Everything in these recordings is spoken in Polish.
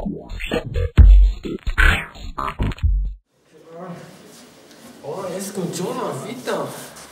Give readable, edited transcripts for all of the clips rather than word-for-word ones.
O, jest skończona, witam.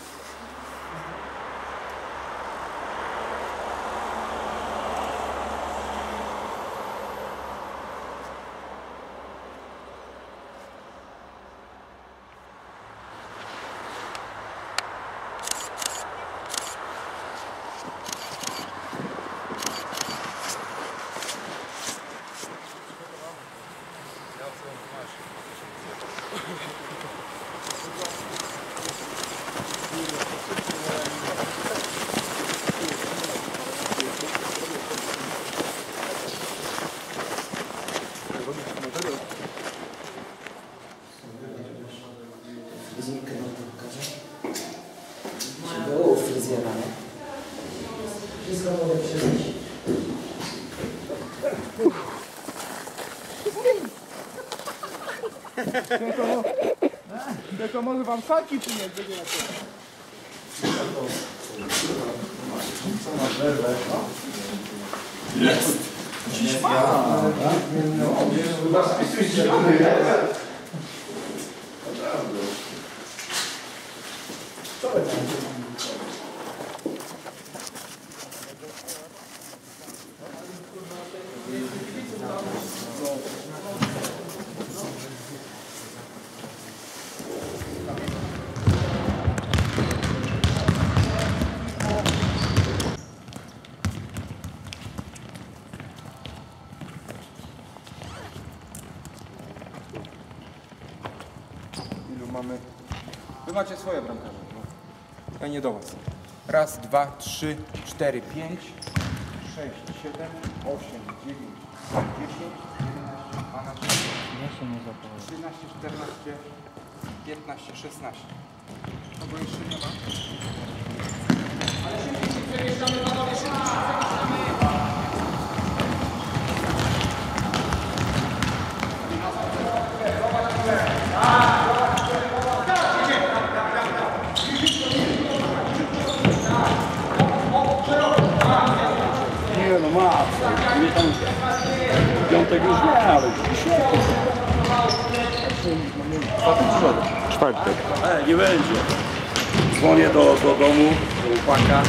Zimkę nam to pokażę. Czy było u fryzjera, nie? Wszystko mogę przyjść. Tylko może wam saki czy nie? Co masz werwę? Jest! Dziś ma! Chyba spisuj się. Naprawdę. Co wy tam? Ilu mamy? Wy macie swoje bramkarze. Ja nie do was. Raz, dwa, trzy, cztery, 5, 6, 7, 8, 9, 10, 11, 12, 13, 14, 15, 16. Kogo jeszcze nie ma? Ale szybciej się przemieszczamy, panowie, szybciej się przemieszczamy! Nie no ma. Nie tam piątek już nie, ale dzisiaj. Czwartek. Nie będzie. Dzwonię do domu, do chłopaka.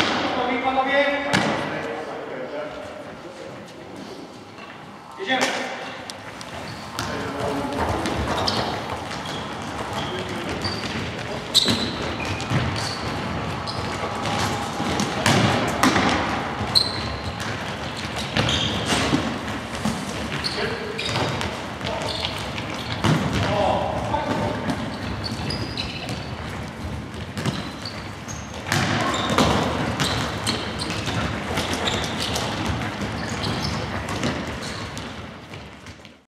Panowie! Jedziemy!